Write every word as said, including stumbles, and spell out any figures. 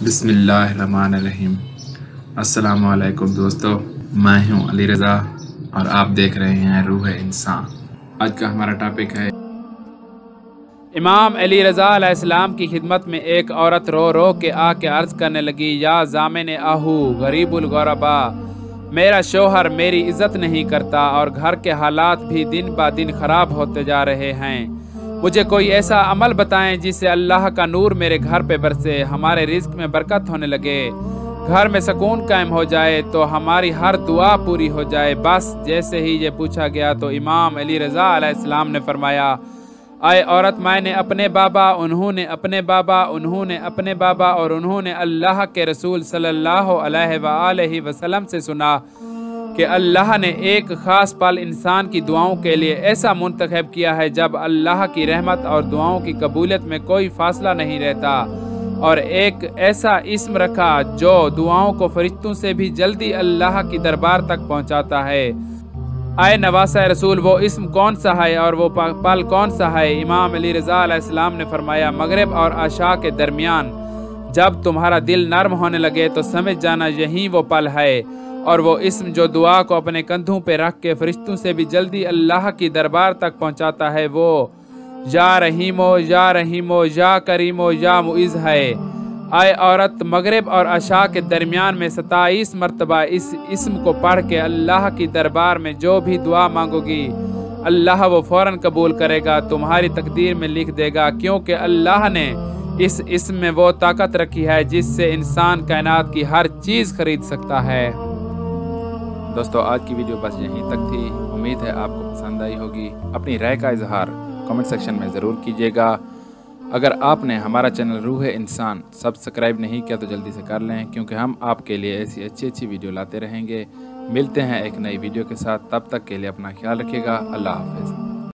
बिस्मिल्लाहिर्रहमानिर्रहीम। अस्सलामु अलैकुम दोस्तों, मैं हूं अली रज़ा और आप देख रहे हैं रूह इंसान। आज का हमारा टॉपिक है इमाम अली रज़ा अलैहिस्सलाम की खिदमत में एक औरत रो रो के आके अर्ज़ करने लगी, या ज़ामिन आहू गरीबुल गुरबा, मेरा शोहर मेरी इज़्ज़त नहीं करता और घर के हालात भी दिन ब दिन ख़राब होते जा रहे हैं। मुझे कोई ऐसा अमल बताएं जिससे अल्लाह का नूर मेरे घर पे बरसे, हमारे रिज़्क़ में बरकत होने लगे, घर में सुकून कायम हो जाए, तो हमारी हर दुआ पूरी हो जाए। बस जैसे ही ये पूछा गया तो इमाम अली रज़ा अलैहिस्सलाम ने फरमाया, आए औरत, मैंने अपने बाबा, उन्होंने अपने बाबा, उन्होंने अपने बाबा और उन्होंने अल्लाह के रसूल सल्लल्लाहु अलैहि वसल्लम से सुना कि अल्लाह ने एक ख़ास पल इंसान की दुआओं के लिए ऐसा मुंतखब किया है जब अल्लाह की रहमत और दुआओं की कबूलियत में कोई फासला नहीं रहता, और एक ऐसा इस्म रखा जो दुआओं को फरिश्तों से भी जल्दी अल्लाह की दरबार तक पहुंचाता है। आए नवासा रसूल, वो इस्म कौन सा है और वो पल कौन सा है? इमाम अली रज़ा अलैहिस्सलाम ने फरमाया, मगरिब और आशा के दरमियान जब तुम्हारा दिल नर्म होने लगे तो समझ जाना यही वो पल है, और वो इस्म जो दुआ को अपने कंधों पे रख के फरिश्तों से भी जल्दी अल्लाह की दरबार तक पहुंचाता है, वो या रहीमो या रहीमो या करीमो या मुइज़ है। आए औरत, मगरिब और अशा के दरमियान में सताईस मरतबा इस इस्म को पढ़ के अल्लाह की दरबार में जो भी दुआ मांगोगी अल्लाह वो फ़ौरन कबूल करेगा, तुम्हारी तकदीर में लिख देगा, क्योंकि अल्लाह ने इस इस्म में वो ताकत रखी है जिससे इंसान कायनात की हर चीज़ खरीद सकता है। दोस्तों, आज की वीडियो बस यहीं तक थी। उम्मीद है आपको पसंद आई होगी। अपनी राय का इजहार कमेंट सेक्शन में ज़रूर कीजिएगा। अगर आपने हमारा चैनल रूह इंसान सब्सक्राइब नहीं किया तो जल्दी से कर लें, क्योंकि हम आपके लिए ऐसी अच्छी अच्छी वीडियो लाते रहेंगे। मिलते हैं एक नई वीडियो के साथ, तब तक के लिए अपना ख्याल रखिएगा। अल्लाह हाफ़िज़।